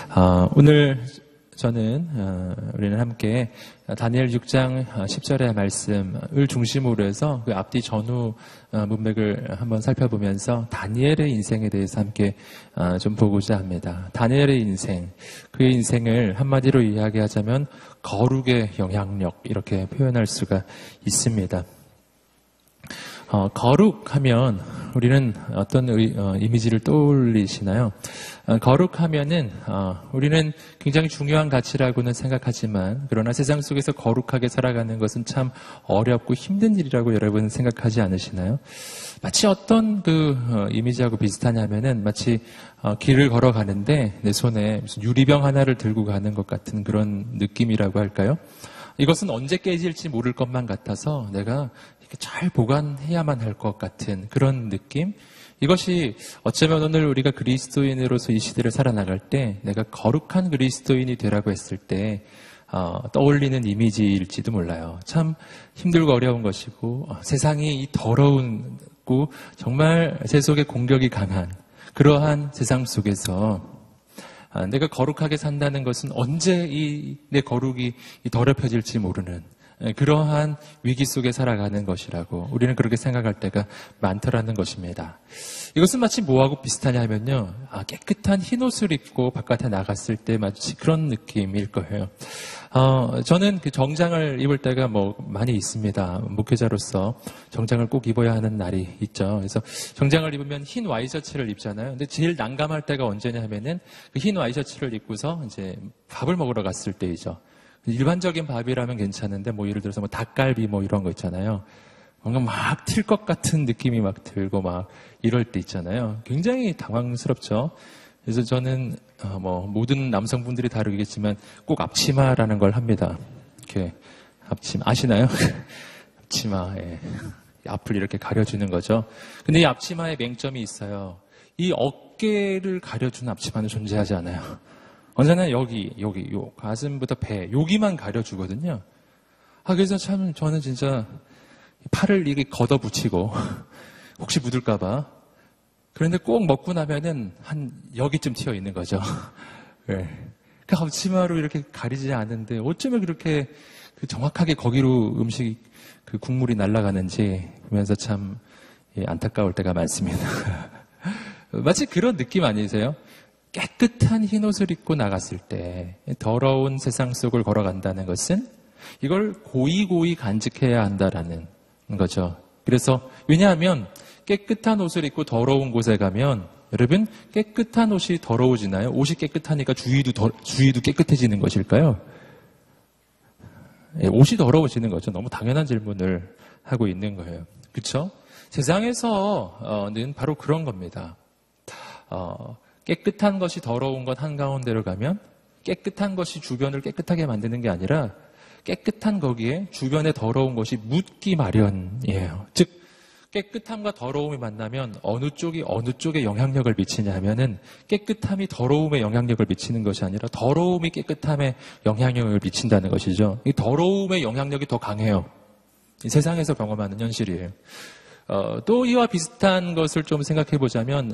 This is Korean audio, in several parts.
오늘 우리는 함께 다니엘 6장 10절의 말씀을 중심으로 해서 그 앞뒤 전후 문맥을 한번 살펴보면서 다니엘의 인생에 대해서 함께 좀 보고자 합니다. 다니엘의 인생, 그의 인생을 한마디로 이야기하자면 거룩의 영향력, 이렇게 표현할 수가 있습니다. 거룩하면 우리는 어떤 이미지를 떠올리시나요? 거룩하면은 우리는 굉장히 중요한 가치라고는 생각하지만, 그러나 세상 속에서 거룩하게 살아가는 것은 참 어렵고 힘든 일이라고 여러분 생각하지 않으시나요? 마치 어떤 이미지하고 비슷하냐면은 마치 길을 걸어가는데 내 손에 무슨 유리병 하나를 들고 가는 것 같은 그런 느낌이라고 할까요? 이것은 언제 깨질지 모를 것만 같아서 내가 잘 보관해야만 할 것 같은 그런 느낌? 이것이 어쩌면 오늘 우리가 그리스도인으로서 이 시대를 살아나갈 때 내가 거룩한 그리스도인이 되라고 했을 때 떠올리는 이미지일지도 몰라요. 참 힘들고 어려운 것이고 세상이 이 더러운고 정말 제 속에 공격이 강한 그러한 세상 속에서 내가 거룩하게 산다는 것은 언제 내 거룩이 더럽혀질지 모르는 그러한 위기 속에 살아가는 것이라고 우리는 그렇게 생각할 때가 많더라는 것입니다. 이것은 마치 뭐하고 비슷하냐면요. 깨끗한 흰옷을 입고 바깥에 나갔을 때 마치 그런 느낌일 거예요. 저는 그 정장을 입을 때가 많이 있습니다. 목회자로서 정장을 꼭 입어야 하는 날이 있죠. 그래서 정장을 입으면 흰 와이셔츠를 입잖아요. 근데 제일 난감할 때가 언제냐 하면은 그 흰 와이셔츠를 입고서 이제 밥을 먹으러 갔을 때이죠. 일반적인 밥이라면 괜찮은데 예를 들어서 닭갈비 이런 거 있잖아요. 뭔가 막 튈 것 같은 느낌이 막 들고 막 이럴 때 있잖아요. 굉장히 당황스럽죠. 그래서 저는 모든 남성분들이 다르겠지만 꼭 앞치마라는 걸 합니다. 이렇게 앞치마 아시나요? 앞치마, 예. 앞을 이렇게 가려주는 거죠. 근데 이 앞치마에 맹점이 있어요. 이 어깨를 가려주는 앞치마는 존재하지 않아요. 언제나 여기, 요 가슴부터 배, 여기만 가려주거든요. 그래서 참 저는 진짜 팔을 이렇게 걷어붙이고 혹시 묻을까봐. 그런데 꼭 먹고 나면은 한 여기쯤 튀어 있는 거죠. 네. 그 앞치마로 이렇게 가리지 않는데 어쩌면 그렇게 정확하게 거기로 음식 국물이 날아가는지 보면서 참 안타까울 때가 많습니다. 마치 그런 느낌 아니세요? 깨끗한 흰옷을 입고 나갔을 때 더러운 세상 속을 걸어간다는 것은 이걸 고이고이 간직해야 한다라는 거죠. 그래서 왜냐하면 깨끗한 옷을 입고 더러운 곳에 가면 여러분 깨끗한 옷이 더러워지나요? 옷이 깨끗하니까 주위도 깨끗해지는 것일까요? 옷이 더러워지는 거죠. 너무 당연한 질문을 하고 있는 거예요. 그렇죠? 세상에서는 바로 그런 겁니다. 깨끗한 것이 더러운 것 한가운데로 가면 깨끗한 것이 주변을 깨끗하게 만드는 게 아니라 깨끗한 거기에 주변에 더러운 것이 묻기 마련이에요. 즉 깨끗함과 더러움이 만나면 어느 쪽에 영향력을 미치냐 하면은 깨끗함이 더러움에 영향력을 미치는 것이 아니라 더러움이 깨끗함에 영향력을 미친다는 것이죠. 이 더러움의 영향력이 더 강해요. 이 세상에서 경험하는 현실이에요. 또 이와 비슷한 것을 좀 생각해 보자면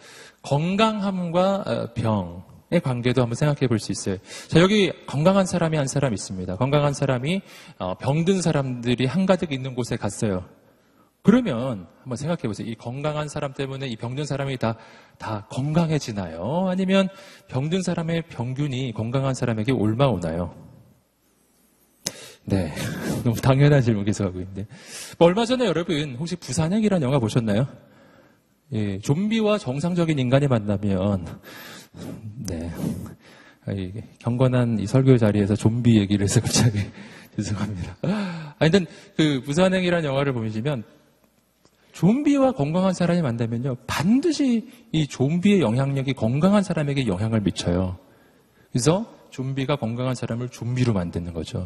건강함과 병의 관계도 한번 생각해 볼 수 있어요. 자, 여기 건강한 사람이 한 사람 있습니다. 건강한 사람이 병든 사람들이 한가득 있는 곳에 갔어요. 그러면 한번 생각해 보세요. 이 건강한 사람 때문에 이 병든 사람이 다 건강해지나요? 아니면 병든 사람의 병균이 건강한 사람에게 옮아오나요? 네. 너무 당연한 질문 계속하고 있는데. 얼마 전에 여러분, 혹시 부산행이라는 영화 보셨나요? 예, 좀비와 정상적인 인간이 만나면, 네. 경건한 이 설교 자리에서 좀비 얘기를 해서 갑자기, 죄송합니다. 근데 부산행이라는 영화를 보시면, 좀비와 건강한 사람이 만나면요, 반드시 이 좀비의 영향력이 건강한 사람에게 영향을 미쳐요. 그래서 좀비가 건강한 사람을 좀비로 만드는 거죠.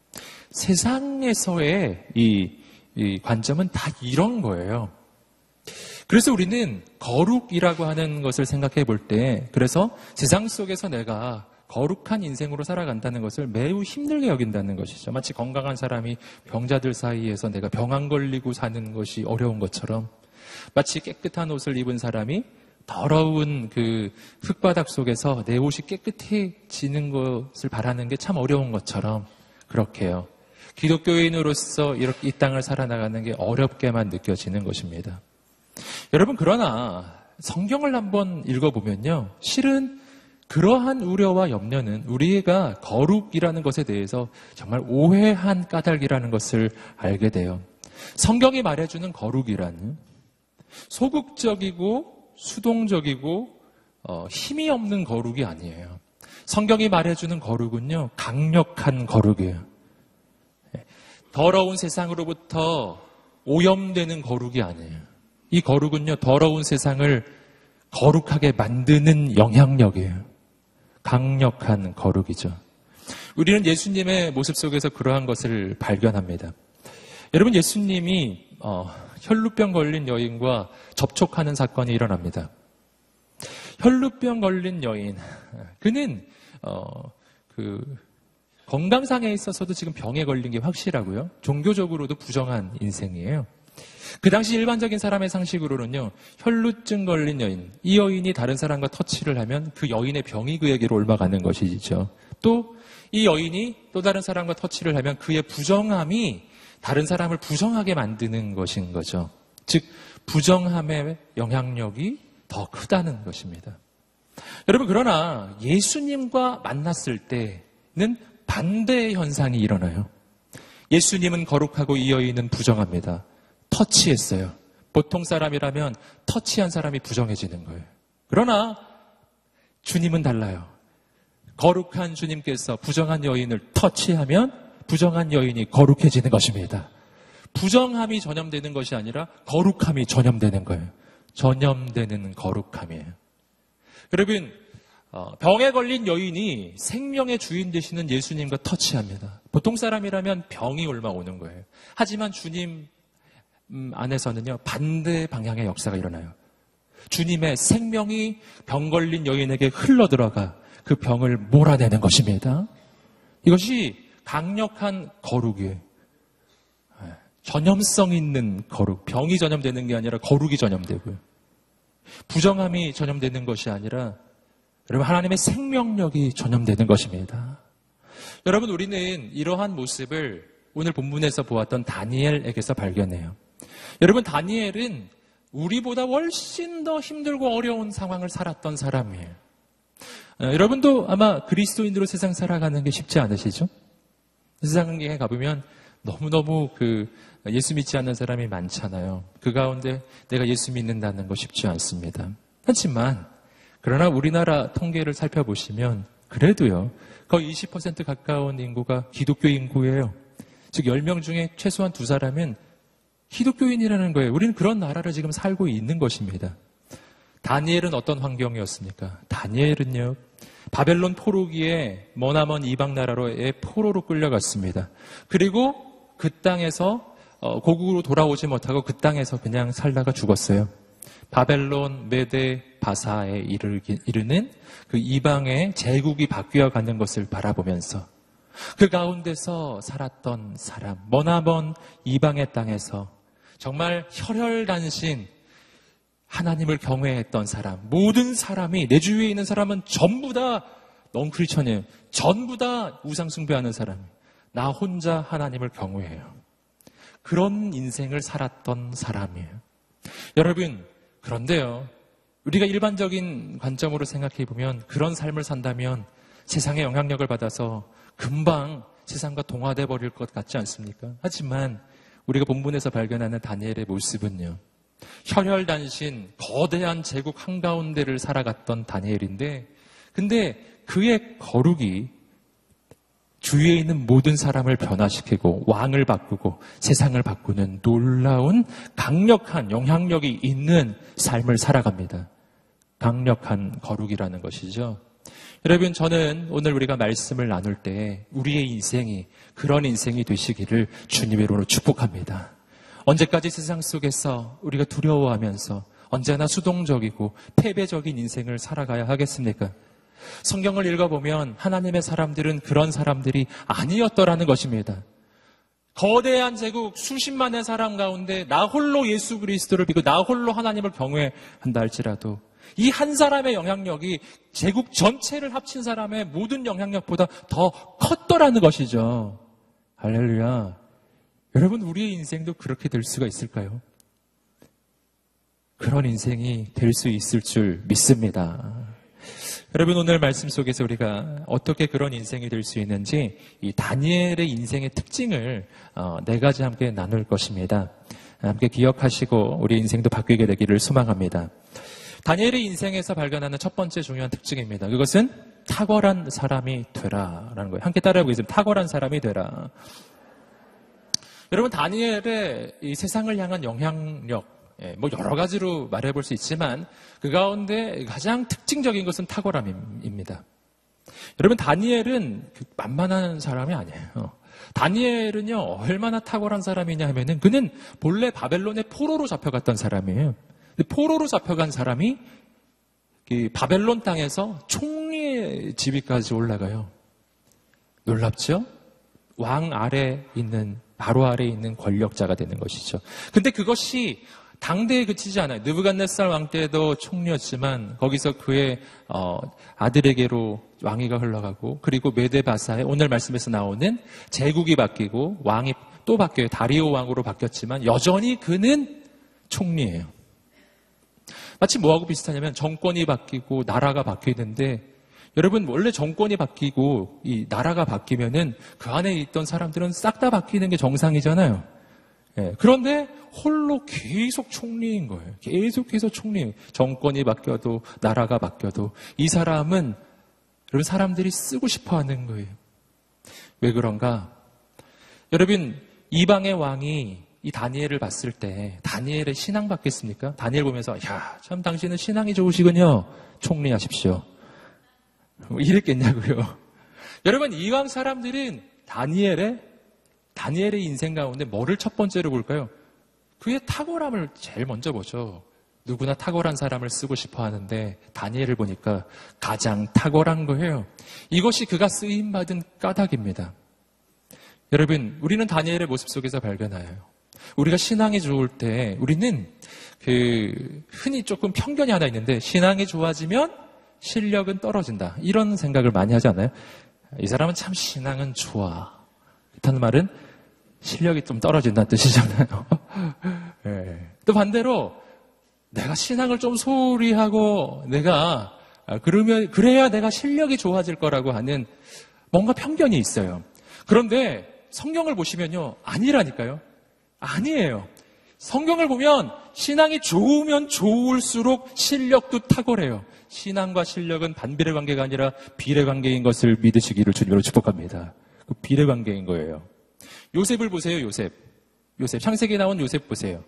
세상에서의 이 관점은 다 이런 거예요. 그래서 우리는 거룩이라고 하는 것을 생각해 볼 때, 그래서 세상 속에서 내가 거룩한 인생으로 살아간다는 것을 매우 힘들게 여긴다는 것이죠. 마치 건강한 사람이 병자들 사이에서 내가 병 안 걸리고 사는 것이 어려운 것처럼, 마치 깨끗한 옷을 입은 사람이 더러운 그 흙바닥 속에서 내 옷이 깨끗해지는 것을 바라는 게 참 어려운 것처럼 그렇게요. 기독교인으로서 이렇게 이 땅을 살아나가는 게 어렵게만 느껴지는 것입니다. 여러분, 그러나 성경을 한번 읽어보면요. 실은 그러한 우려와 염려는 우리가 거룩이라는 것에 대해서 정말 오해한 까닭이라는 것을 알게 돼요. 성경이 말해주는 거룩이라는 소극적이고 수동적이고 힘이 없는 거룩이 아니에요. 성경이 말해주는 거룩은요, 강력한 거룩이에요. 더러운 세상으로부터 오염되는 거룩이 아니에요. 이 거룩은요, 더러운 세상을 거룩하게 만드는 영향력이에요. 강력한 거룩이죠. 우리는 예수님의 모습 속에서 그러한 것을 발견합니다. 여러분, 예수님이 혈루병 걸린 여인과 접촉하는 사건이 일어납니다. 혈루병 걸린 여인, 그는 건강상에 있어서도 지금 병에 걸린 게 확실하고요. 종교적으로도 부정한 인생이에요. 그 당시 일반적인 사람의 상식으로는요, 혈루증 걸린 여인, 이 여인이 다른 사람과 터치를 하면 그 여인의 병이 그에게로 옮아가는 것이죠. 또 이 여인이 또 다른 사람과 터치를 하면 그의 부정함이 다른 사람을 부정하게 만드는 것인 거죠. 즉, 부정함의 영향력이 더 크다는 것입니다. 여러분, 그러나 예수님과 만났을 때는 반대의 현상이 일어나요. 예수님은 거룩하고 이 여인은 부정합니다. 터치했어요. 보통 사람이라면 터치한 사람이 부정해지는 거예요. 그러나 주님은 달라요. 거룩한 주님께서 부정한 여인을 터치하면 부정한 여인이 거룩해지는 것입니다. 부정함이 전염되는 것이 아니라 거룩함이 전염되는 거예요. 전염되는 거룩함이에요. 여러분, 병에 걸린 여인이 생명의 주인 되시는 예수님과 터치합니다. 보통 사람이라면 병이 옮아오는 거예요. 하지만 주님 안에서는요, 반대 방향의 역사가 일어나요. 주님의 생명이 병 걸린 여인에게 흘러들어가 그 병을 몰아내는 것입니다. 이것이 강력한 거룩이에요. 전염성 있는 거룩. 병이 전염되는 게 아니라 거룩이 전염되고요. 부정함이 전염되는 것이 아니라 여러분, 하나님의 생명력이 전염되는 것입니다. 여러분, 우리는 이러한 모습을 오늘 본문에서 보았던 다니엘에게서 발견해요. 여러분, 다니엘은 우리보다 훨씬 더 힘들고 어려운 상황을 살았던 사람이에요. 여러분도 아마 그리스도인으로 세상 살아가는 게 쉽지 않으시죠? 세상에 가보면 너무너무 예수 믿지 않는 사람이 많잖아요. 그 가운데 내가 예수 믿는다는 거 쉽지 않습니다. 하지만 그러나 우리나라 통계를 살펴보시면 그래도요, 거의 20% 가까운 인구가 기독교 인구예요. 즉 10명 중에 최소한 2사람은 기독교인이라는 거예요. 우리는 그런 나라를 지금 살고 있는 것입니다. 다니엘은 어떤 환경이었습니까? 다니엘은요, 바벨론 포로기에 머나먼 이방 나라로의 포로로 끌려갔습니다. 그리고 그 땅에서 고국으로 돌아오지 못하고 그 땅에서 그냥 살다가 죽었어요. 바벨론, 메데, 바사에 이르는 그 이방의 제국이 바뀌어 가는 것을 바라보면서 그 가운데서 살았던 사람, 머나먼 이방의 땅에서 정말 혈혈단신 하나님을 경외했던 사람, 모든 사람이, 내 주위에 있는 사람은 전부 다 넌크리스천이에요. 전부 다 우상 숭배하는 사람이에요. 나 혼자 하나님을 경외해요. 그런 인생을 살았던 사람이에요. 여러분, 그런데요, 우리가 일반적인 관점으로 생각해 보면 그런 삶을 산다면 세상의 영향력을 받아서 금방 세상과 동화돼 버릴 것 같지 않습니까? 하지만 우리가 본문에서 발견하는 다니엘의 모습은요, 혈혈단신 거대한 제국 한가운데를 살아갔던 다니엘인데, 근데 그의 거룩이 주위에 있는 모든 사람을 변화시키고 왕을 바꾸고 세상을 바꾸는 놀라운 강력한 영향력이 있는 삶을 살아갑니다. 강력한 거룩이라는 것이죠. 여러분, 저는 오늘 우리가 말씀을 나눌 때 우리의 인생이 그런 인생이 되시기를 주님의 이름으로 축복합니다. 언제까지 세상 속에서 우리가 두려워하면서 언제나 수동적이고 패배적인 인생을 살아가야 하겠습니까? 성경을 읽어보면 하나님의 사람들은 그런 사람들이 아니었더라는 것입니다. 거대한 제국 수십만의 사람 가운데 나 홀로 예수 그리스도를 믿고 나 홀로 하나님을 경외한다 할지라도 이 한 사람의 영향력이 제국 전체를 합친 사람의 모든 영향력보다 더 컸더라는 것이죠. 할렐루야. 여러분, 우리의 인생도 그렇게 될 수가 있을까요? 그런 인생이 될 수 있을 줄 믿습니다. 여러분, 오늘 말씀 속에서 우리가 어떻게 그런 인생이 될 수 있는지 이 다니엘의 인생의 특징을 네 가지 함께 나눌 것입니다. 함께 기억하시고 우리 인생도 바뀌게 되기를 소망합니다. 다니엘의 인생에서 발견하는 첫 번째 중요한 특징입니다. 그것은 탁월한 사람이 되라라는 거예요. 함께 따라해보겠습니다. 탁월한 사람이 되라. 여러분, 다니엘의 이 세상을 향한 영향력, 뭐 여러 가지로 말해볼 수 있지만 그 가운데 가장 특징적인 것은 탁월함입니다. 여러분, 다니엘은 만만한 사람이 아니에요. 다니엘은요, 얼마나 탁월한 사람이냐 하면은 그는 본래 바벨론의 포로로 잡혀갔던 사람이에요. 포로로 잡혀간 사람이 바벨론 땅에서 총리의 지위까지 올라가요. 놀랍죠? 왕 아래 있는, 바로 아래에 있는 권력자가 되는 것이죠. 근데 그것이 당대에 그치지 않아요. 느부갓네살 왕 때도 총리였지만 거기서 그의 아들에게로 왕위가 흘러가고, 그리고 메데바사의 오늘 말씀에서 나오는 제국이 바뀌고 왕이 또 바뀌어요. 다리오 왕으로 바뀌었지만 여전히 그는 총리예요. 마치 뭐하고 비슷하냐면 정권이 바뀌고 나라가 바뀌는데, 여러분, 원래 정권이 바뀌고 이 나라가 바뀌면은 그 안에 있던 사람들은 싹 다 바뀌는 게 정상이잖아요. 그런데 홀로 계속 총리인 거예요. 계속해서 총리예요. 정권이 바뀌어도 나라가 바뀌어도 이 사람은, 여러분, 사람들이 쓰고 싶어 하는 거예요. 왜 그런가? 여러분, 이방의 왕이 이 다니엘을 봤을 때 다니엘의 신앙 받겠습니까? 다니엘 보면서 야, 참 당신은 신앙이 좋으시군요. 총리하십시오. 뭐 이랬겠냐고요. 여러분, 이방 사람들은 다니엘의 인생 가운데 뭐를 첫 번째로 볼까요? 그의 탁월함을 제일 먼저 보죠. 누구나 탁월한 사람을 쓰고 싶어 하는데 다니엘을 보니까 가장 탁월한 거예요. 이것이 그가 쓰임받은 까닭입니다. 여러분, 우리는 다니엘의 모습 속에서 발견해요. 우리가 신앙이 좋을 때 우리는 흔히 조금 편견이 하나 있는데, 신앙이 좋아지면 실력은 떨어진다, 이런 생각을 많이 하지 않아요? 이 사람은 참 신앙은 좋아. 그렇다는 말은 실력이 좀 떨어진다는 뜻이잖아요. 네. 또 반대로 내가 신앙을 좀 소홀히 하고 내가 그래야 내가 실력이 좋아질 거라고 하는 뭔가 편견이 있어요. 그런데 성경을 보시면요, 아니라니까요. 아니에요. 성경을 보면 신앙이 좋으면 좋을수록 실력도 탁월해요. 신앙과 실력은 반비례 관계가 아니라 비례 관계인 것을 믿으시기를 주님으로 축복합니다. 그 비례 관계인 거예요. 요셉을 보세요. 요셉. 창세기에 나온 요셉 보세요.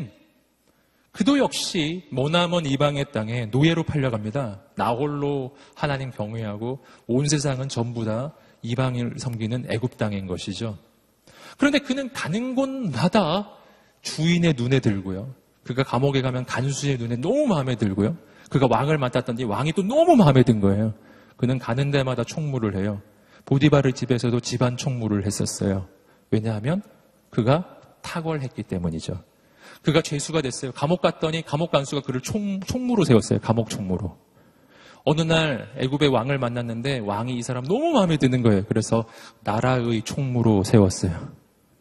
그도 역시 머나먼 이방의 땅에 노예로 팔려갑니다. 나 홀로 하나님 경외하고 온 세상은 전부 다 이방을 섬기는 애굽 땅인 것이죠. 그런데 그는 가는 곳마다 주인의 눈에 들고요. 그가 감옥에 가면 간수의 눈에 너무 마음에 들고요. 그가 왕을 맡았더니 왕이 또 너무 마음에 든 거예요. 그는 가는 데마다 총무를 해요. 보디바르 집에서도 집안 총무를 했었어요. 왜냐하면 그가 탁월했기 때문이죠. 그가 죄수가 됐어요. 감옥 갔더니 감옥 간수가 그를 총무로 세웠어요. 감옥 총무로. 어느 날 애굽의 왕을 만났는데 왕이 이 사람 너무 마음에 드는 거예요. 그래서 나라의 총무로 세웠어요.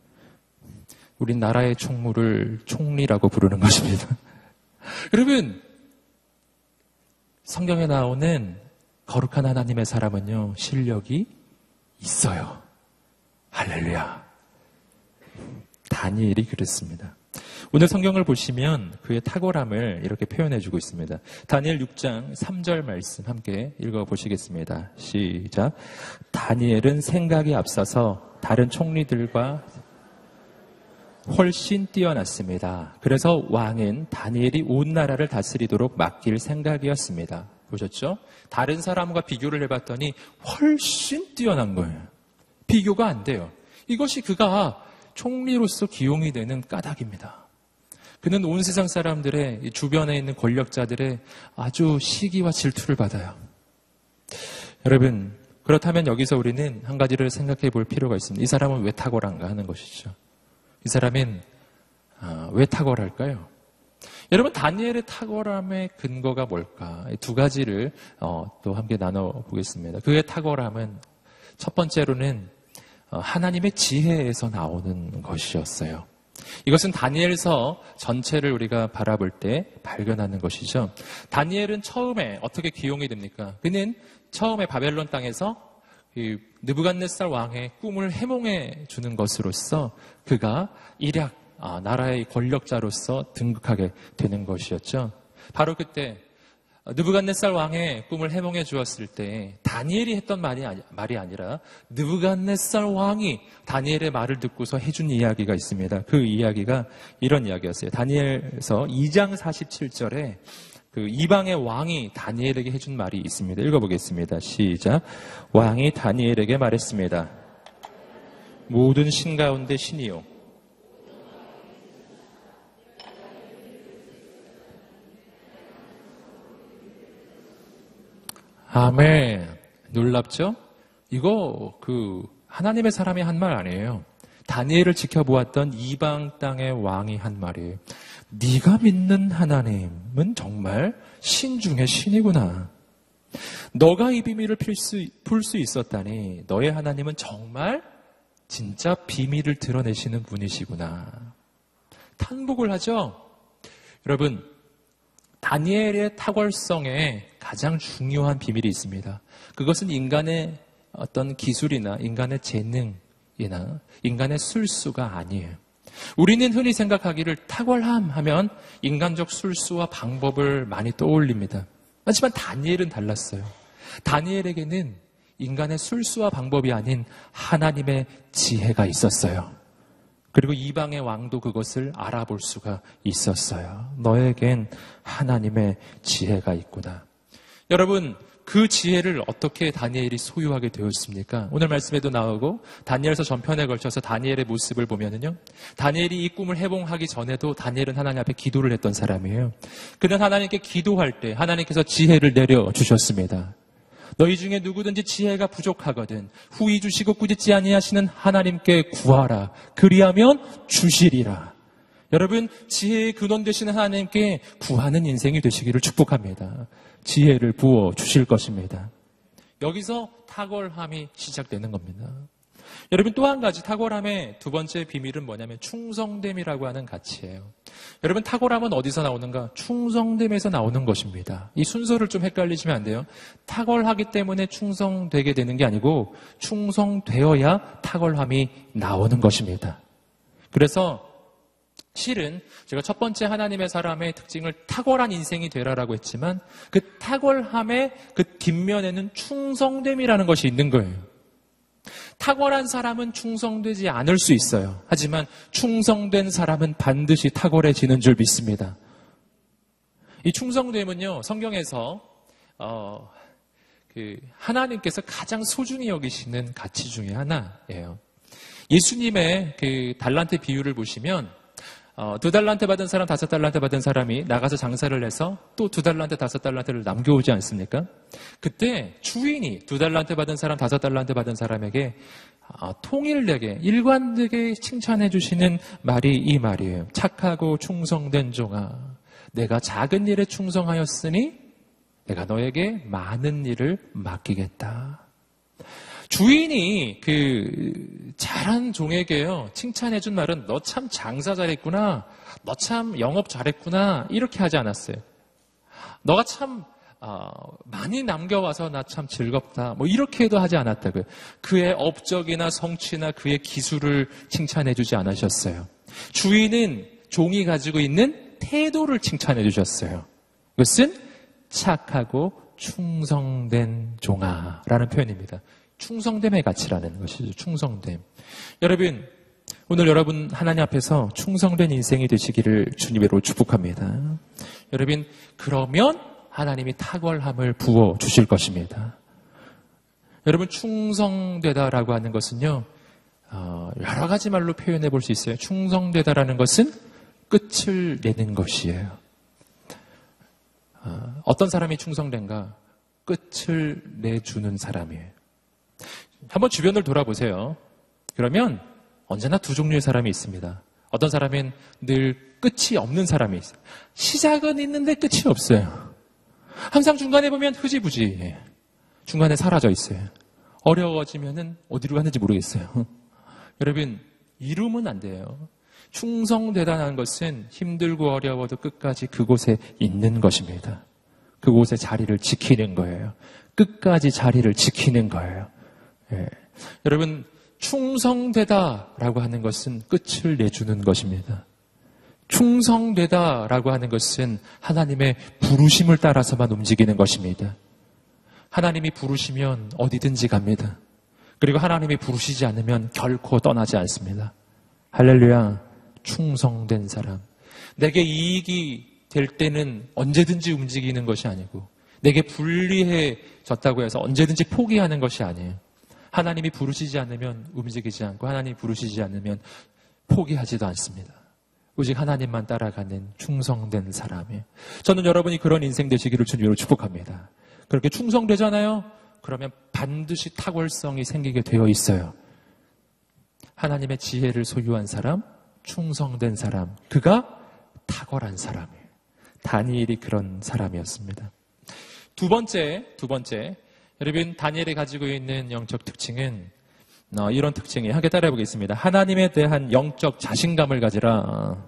우린 나라의 총무를 총리라고 부르는 것입니다. 여러분, 성경에 나오는 거룩한 하나님의 사람은요, 실력이 있어요. 할렐루야. 다니엘이 그랬습니다. 오늘 성경을 보시면 그의 탁월함을 이렇게 표현해주고 있습니다. 다니엘 6장 3절 말씀 함께 읽어보시겠습니다. 시작. 다니엘은 생각이 앞서서 다른 총리들과 훨씬 뛰어났습니다. 그래서 왕은 다니엘이 온 나라를 다스리도록 맡길 생각이었습니다. 보셨죠? 다른 사람과 비교를 해봤더니 훨씬 뛰어난 거예요. 비교가 안 돼요. 이것이 그가 총리로서 기용이 되는 까닭입니다. 그는 온 세상 사람들의 주변에 있는 권력자들의 아주 시기와 질투를 받아요. 여러분, 그렇다면 여기서 우리는 한 가지를 생각해 볼 필요가 있습니다. 이 사람은 왜 탁월한가 하는 것이죠. 이 사람은 왜 탁월할까요? 여러분, 다니엘의 탁월함의 근거가 뭘까? 두 가지를 또 함께 나눠보겠습니다. 그의 탁월함은 첫 번째로는 하나님의 지혜에서 나오는 것이었어요. 이것은 다니엘서 전체를 우리가 바라볼 때 발견하는 것이죠. 다니엘은 처음에 어떻게 기용이 됩니까? 그는 처음에 바벨론 땅에서 느부갓네살 왕의 꿈을 해몽해 주는 것으로서 그가 일약 나라의 권력자로서 등극하게 되는 것이었죠. 바로 그때 느부갓네살 왕의 꿈을 해몽해 주었을 때 다니엘이 했던 말이 아니라 느부갓네살 왕이 다니엘의 말을 듣고서 해준 이야기가 있습니다. 그 이야기가 이런 이야기였어요. 다니엘서 2장 47절에 그 이방의 왕이 다니엘에게 해준 말이 있습니다. 읽어보겠습니다. 시작. 왕이 다니엘에게 말했습니다. 모든 신 가운데 신이요. 아멘. 놀랍죠? 이거 하나님의 사람이 한 말 아니에요. 다니엘을 지켜보았던 이방 땅의 왕이 한 말이에요. 네가 믿는 하나님은 정말 신 중에 신이구나. 너가 이 비밀을 풀 수 있었다니 너의 하나님은 정말 진짜 비밀을 드러내시는 분이시구나. 탄복을 하죠? 여러분, 다니엘의 탁월성에 가장 중요한 비밀이 있습니다. 그것은 인간의 어떤 기술이나 인간의 재능이나 인간의 술수가 아니에요. 우리는 흔히 생각하기를 탁월함 하면 인간적 술수와 방법을 많이 떠올립니다. 하지만 다니엘은 달랐어요. 다니엘에게는 인간의 술수와 방법이 아닌 하나님의 지혜가 있었어요. 그리고 이방의 왕도 그것을 알아볼 수가 있었어요. 너에겐 하나님의 지혜가 있구나. 여러분, 그 지혜를 어떻게 다니엘이 소유하게 되었습니까? 오늘 말씀에도 나오고 다니엘서 전편에 걸쳐서 다니엘의 모습을 보면은요. 다니엘이 이 꿈을 해몽하기 전에도 다니엘은 하나님 앞에 기도를 했던 사람이에요. 그는 하나님께 기도할 때 하나님께서 지혜를 내려주셨습니다. 너희 중에 누구든지 지혜가 부족하거든 후히 주시고 꾸짖지 아니하시는 하나님께 구하라. 그리하면 주시리라. 여러분, 지혜의 근원 되시는 하나님께 구하는 인생이 되시기를 축복합니다. 지혜를 부어 주실 것입니다. 여기서 탁월함이 시작되는 겁니다. 여러분, 또 한 가지 탁월함의 두 번째 비밀은 뭐냐면 충성됨이라고 하는 가치예요. 여러분, 탁월함은 어디서 나오는가? 충성됨에서 나오는 것입니다. 이 순서를 좀 헷갈리시면 안 돼요. 탁월하기 때문에 충성되게 되는 게 아니고 충성되어야 탁월함이 나오는 것입니다. 그래서 실은 제가 첫 번째 하나님의 사람의 특징을 탁월한 인생이 되라라고 했지만 그 탁월함의 그 뒷면에는 충성됨이라는 것이 있는 거예요. 탁월한 사람은 충성되지 않을 수 있어요. 하지만 충성된 사람은 반드시 탁월해지는 줄 믿습니다. 이 충성됨은요, 성경에서 하나님께서 가장 소중히 여기시는 가치 중에 하나예요. 예수님의 그 달란트 비유를 보시면 2달란트 받은 사람, 5달란트 받은 사람이 나가서 장사를 해서 또 2달란트, 5달란트를 남겨오지 않습니까? 그때 주인이 2달란트 받은 사람, 5달란트 받은 사람에게 통일되게, 일관되게 칭찬해 주시는 말이 이 말이에요. 착하고 충성된 종아, 내가 작은 일에 충성하였으니 내가 너에게 많은 일을 맡기겠다. 주인이 잘한 종에게요, 칭찬해준 말은 너 참 장사 잘했구나, 너 참 영업 잘했구나, 이렇게 하지 않았어요. 너가 참 많이 남겨와서 나 참 즐겁다, 뭐 이렇게도 하지 않았다고요. 그의 업적이나 성취나 그의 기술을 칭찬해주지 않으셨어요. 주인은 종이 가지고 있는 태도를 칭찬해주셨어요. 그것은 착하고 충성된 종아라는 표현입니다. 충성됨의 가치라는 것이죠. 충성됨. 여러분, 오늘 여러분 하나님 앞에서 충성된 인생이 되시기를 주님으로 축복합니다. 여러분, 그러면 하나님이 탁월함을 부어 주실 것입니다. 여러분, 충성되다라고 하는 것은요, 여러 가지 말로 표현해 볼 수 있어요. 충성되다라는 것은 끝을 내는 것이에요. 어떤 사람이 충성된가? 끝을 내주는 사람이에요. 한번 주변을 돌아보세요. 그러면 언제나 두 종류의 사람이 있습니다. 어떤 사람은 늘 끝이 없는 사람이 있어요. 시작은 있는데 끝이 없어요. 항상 중간에 보면 흐지부지 중간에 사라져 있어요. 어려워지면은 어디로 갔는지 모르겠어요. 여러분, 이루면 안 돼요. 충성되다는 것은 힘들고 어려워도 끝까지 그곳에 있는 것입니다. 그곳에 자리를 지키는 거예요. 끝까지 자리를 지키는 거예요. 예. 여러분, 충성되다라고 하는 것은 끝을 내주는 것입니다. 충성되다라고 하는 것은 하나님의 부르심을 따라서만 움직이는 것입니다. 하나님이 부르시면 어디든지 갑니다. 그리고 하나님이 부르시지 않으면 결코 떠나지 않습니다. 할렐루야. 충성된 사람. 내게 이익이 될 때는 언제든지 움직이는 것이 아니고 내게 불리해졌다고 해서 언제든지 포기하는 것이 아니에요. 하나님이 부르시지 않으면 움직이지 않고 하나님이 부르시지 않으면 포기하지도 않습니다. 오직 하나님만 따라가는 충성된 사람이에요. 저는 여러분이 그런 인생 되시기를 주님으로 축복합니다. 그렇게 충성되잖아요? 그러면 반드시 탁월성이 생기게 되어 있어요. 하나님의 지혜를 소유한 사람, 충성된 사람, 그가 탁월한 사람이에요. 다니엘이 그런 사람이었습니다. 두 번째, 여러분 다니엘이 가지고 있는 영적 특징은 이런 특징이에요. 함께 따라해 보겠습니다. 하나님에 대한 영적 자신감을 가지라.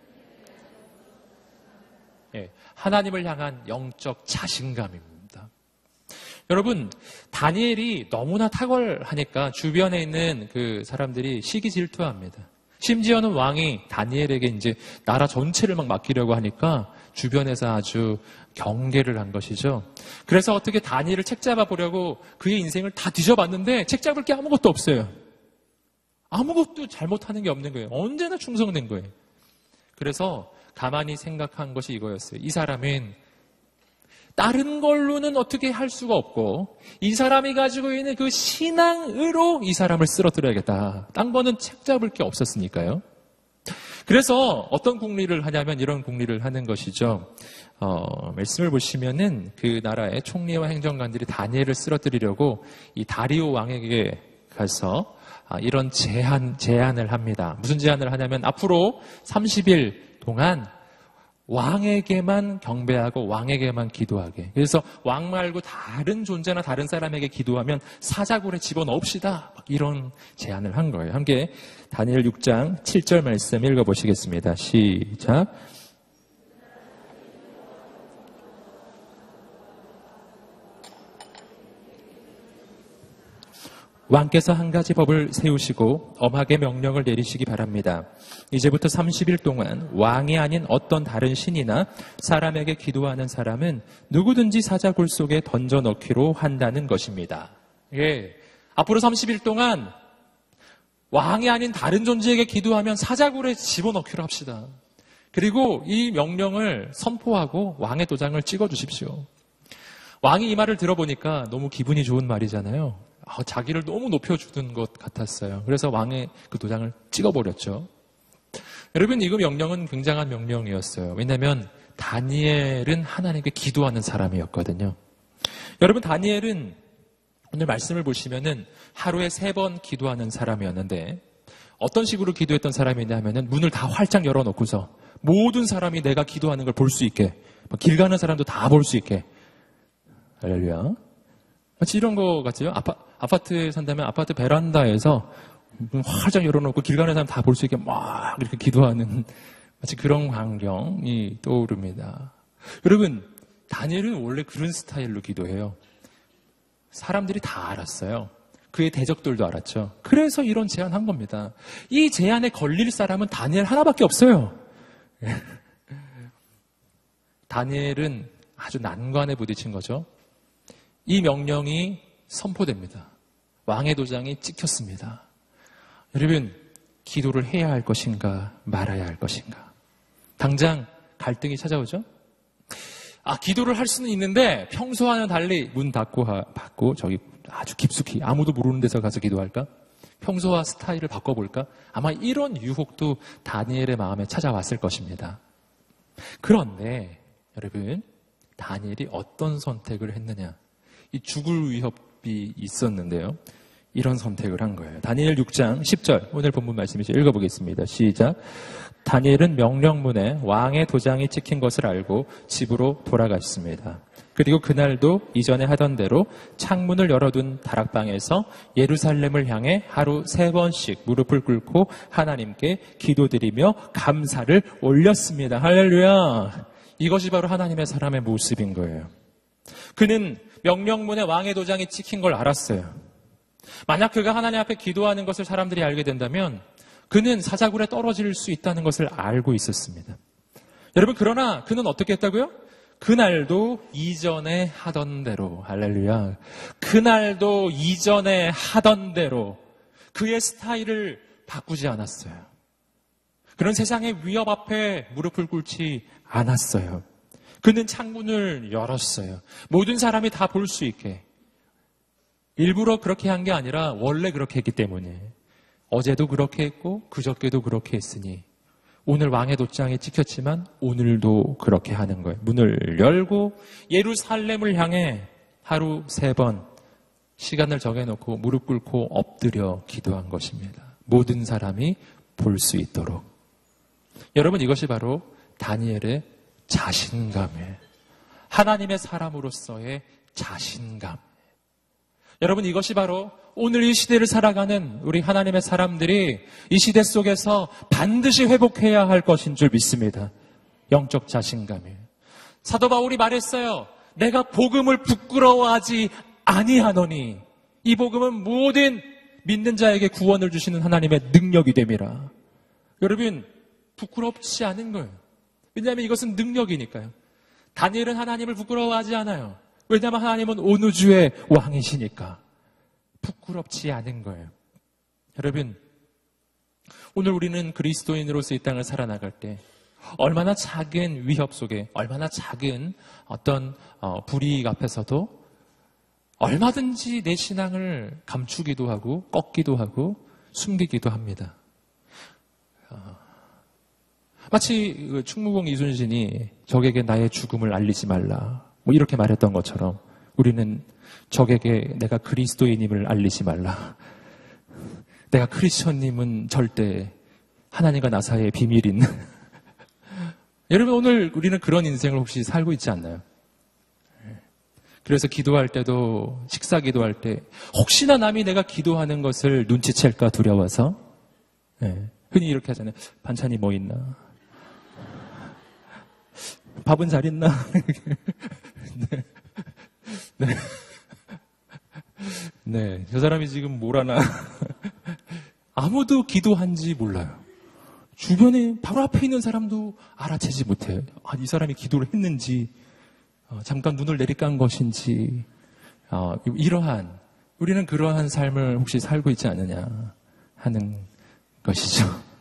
예, 하나님을 향한 영적 자신감입니다. 여러분, 다니엘이 너무나 탁월하니까 주변에 있는 그 사람들이 시기 질투합니다. 심지어는 왕이 다니엘에게 이제 나라 전체를 막 맡기려고 하니까 주변에서 아주 경계를 한 것이죠. 그래서 어떻게 다니엘을 책잡아 보려고 그의 인생을 다 뒤져봤는데 책잡을 게 아무것도 없어요. 아무것도 잘못하는 게 없는 거예요. 언제나 충성된 거예요. 그래서 가만히 생각한 것이 이거였어요. 이 사람은 다른 걸로는 어떻게 할 수가 없고 이 사람이 가지고 있는 그 신앙으로 이 사람을 쓰러뜨려야겠다. 딴 거는 책잡을 게 없었으니까요. 그래서 어떤 궁리를 하냐면 이런 궁리를 하는 것이죠. 말씀을 보시면은 그 나라의 총리와 행정관들이 다니엘을 쓰러뜨리려고 이 다리오 왕에게 가서 이런 제안을 합니다. 무슨 제안을 하냐면 앞으로 30일 동안 왕에게만 경배하고 왕에게만 기도하게. 그래서 왕 말고 다른 존재나 다른 사람에게 기도하면 사자굴에 집어넣읍시다. 이런 제안을 한 거예요. 함께 다니엘 6장 7절 말씀 읽어보시겠습니다. 시작. 왕께서 한 가지 법을 세우시고 엄하게 명령을 내리시기 바랍니다. 이제부터 30일 동안 왕이 아닌 어떤 다른 신이나 사람에게 기도하는 사람은 누구든지 사자굴 속에 던져넣기로 한다는 것입니다. 예, 앞으로 30일 동안 왕이 아닌 다른 존재에게 기도하면 사자굴에 집어넣기로 합시다. 그리고 이 명령을 선포하고 왕의 도장을 찍어주십시오. 왕이 이 말을 들어보니까 너무 기분이 좋은 말이잖아요. 자기를 너무 높여주는 것 같았어요. 그래서 왕의 그 도장을 찍어버렸죠. 여러분, 이 명령은 굉장한 명령이었어요. 왜냐하면 다니엘은 하나님께 기도하는 사람이었거든요. 여러분, 다니엘은 오늘 말씀을 보시면은 하루에 3번 기도하는 사람이었는데 어떤 식으로 기도했던 사람이냐 하면은 문을 다 활짝 열어놓고서 모든 사람이 내가 기도하는 걸 볼 수 있게, 길 가는 사람도 다 볼 수 있게. 할렐루야. 마치 이런 거 같죠? 아파트에 산다면 아파트 베란다에서 활짝 열어놓고 길 가는 사람 다 볼 수 있게 막 이렇게 기도하는 마치 그런 광경이 떠오릅니다. 여러분, 다니엘은 원래 그런 스타일로 기도해요. 사람들이 다 알았어요. 그의 대적들도 알았죠. 그래서 이런 제안한 겁니다. 이 제안에 걸릴 사람은 다니엘 하나밖에 없어요. 다니엘은 아주 난관에 부딪힌 거죠. 이 명령이 선포됩니다. 왕의 도장이 찍혔습니다. 여러분, 기도를 해야 할 것인가 말아야 할 것인가? 당장 갈등이 찾아오죠? 기도를 할 수는 있는데 평소와는 달리 문 닫고 저기 아주 깊숙이 아무도 모르는 데서 가서 기도할까? 평소와 스타일을 바꿔볼까? 아마 이런 유혹도 다니엘의 마음에 찾아왔을 것입니다. 그런데 여러분, 다니엘이 어떤 선택을 했느냐? 이 죽을 위협이 있었는데요. 이런 선택을 한 거예요. 다니엘 6장 10절 오늘 본문 말씀이죠. 읽어보겠습니다. 시작. 다니엘은 명령문에 왕의 도장이 찍힌 것을 알고 집으로 돌아갔습니다. 그리고 그날도 이전에 하던 대로 창문을 열어둔 다락방에서 예루살렘을 향해 하루 3번씩 무릎을 꿇고 하나님께 기도드리며 감사를 올렸습니다. 할렐루야. 이것이 바로 하나님의 사람의 모습인 거예요. 그는 명령문에 왕의 도장이 찍힌 걸 알았어요. 만약 그가 하나님 앞에 기도하는 것을 사람들이 알게 된다면 그는 사자굴에 떨어질 수 있다는 것을 알고 있었습니다. 여러분, 그러나 그는 어떻게 했다고요? 그날도 이전에 하던 대로, 할렐루야. 그날도 이전에 하던 대로 그의 스타일을 바꾸지 않았어요. 그런 세상의 위협 앞에 무릎을 꿇지 않았어요. 그는 창문을 열었어요. 모든 사람이 다 볼 수 있게. 일부러 그렇게 한 게 아니라 원래 그렇게 했기 때문에. 어제도 그렇게 했고 그저께도 그렇게 했으니 오늘 왕의 도장이 찍혔지만 오늘도 그렇게 하는 거예요. 문을 열고 예루살렘을 향해 하루 3번 시간을 정해놓고 무릎 꿇고 엎드려 기도한 것입니다. 모든 사람이 볼 수 있도록. 여러분, 이것이 바로 다니엘의 자신감이에요. 하나님의 사람으로서의 자신감. 여러분, 이것이 바로 오늘 이 시대를 살아가는 우리 하나님의 사람들이 이 시대 속에서 반드시 회복해야 할 것인 줄 믿습니다. 영적 자신감이에요. 사도 바울이 말했어요. 내가 복음을 부끄러워하지 아니하노니 이 복음은 모든 믿는 자에게 구원을 주시는 하나님의 능력이 됨이라. 여러분, 부끄럽지 않은 거예요. 왜냐하면 이것은 능력이니까요. 다니엘은 하나님을 부끄러워하지 않아요. 왜냐하면 하나님은 온 우주의 왕이시니까. 부끄럽지 않은 거예요. 여러분, 오늘 우리는 그리스도인으로서 이 땅을 살아나갈 때 얼마나 작은 위협 속에, 얼마나 작은 어떤 불이익 앞에서도 얼마든지 내 신앙을 감추기도 하고 꺾기도 하고 숨기기도 합니다. 마치 충무공 이순신이 적에게 나의 죽음을 알리지 말라 뭐 이렇게 말했던 것처럼 우리는 적에게 내가 그리스도인임을 알리지 말라. 내가 크리스천님은 절대 하나님과 나 사이의 비밀인. 여러분, 오늘 우리는 그런 인생을 혹시 살고 있지 않나요? 그래서 기도할 때도, 식사 기도할 때 혹시나 남이 내가 기도하는 것을 눈치챌까 두려워서 흔히 이렇게 하잖아요. 반찬이 뭐 있나? 밥은 잘 있나? 네. 네. 네. 저 사람이 지금 뭘 하나? 아무도 기도한지 몰라요. 주변에 바로 앞에 있는 사람도 알아채지 못해요. 이 사람이 기도를 했는지, 잠깐 눈을 내리깐 것인지, 이러한, 우리는 그러한 삶을 혹시 살고 있지 않느냐 하는 것이죠.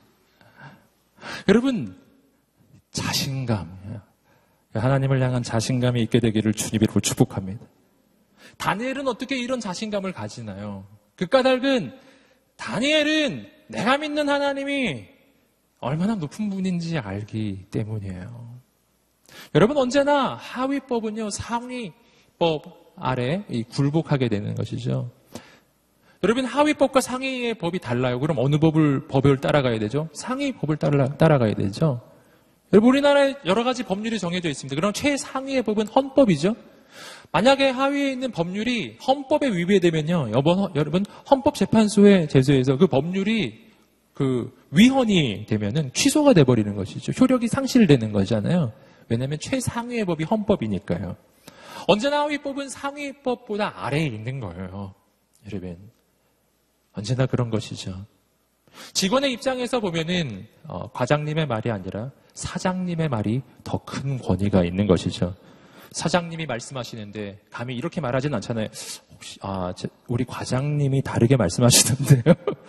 여러분, 자신감. 하나님을 향한 자신감이 있게 되기를 주님으로 축복합니다. 다니엘은 어떻게 이런 자신감을 가지나요? 그 까닭은 다니엘은 내가 믿는 하나님이 얼마나 높은 분인지 알기 때문이에요. 여러분, 언제나 하위법은요, 상위법 아래 굴복하게 되는 것이죠. 여러분, 하위법과 상위의 법이 달라요. 그럼 어느 법을 따라가야 되죠? 상위법을 따라가야 되죠. 여러분, 우리나라에 여러 가지 법률이 정해져 있습니다. 그럼 최상위의 법은 헌법이죠. 만약에 하위에 있는 법률이 헌법에 위배되면요, 여러분 헌법재판소에 제소해서 그 법률이 위헌이 되면은 취소가 돼버리는 것이죠. 효력이 상실되는 거잖아요. 왜냐하면 최상위의 법이 헌법이니까요. 언제나 하위법은 상위법보다 아래에 있는 거예요. 여러분, 언제나 그런 것이죠. 직원의 입장에서 보면은 과장님의 말이 아니라 사장님의 말이 더 큰 권위가 있는 것이죠. 사장님이 말씀하시는데 감히 이렇게 말하진 않잖아요. 혹시 우리 과장님이 다르게 말씀하시던데요.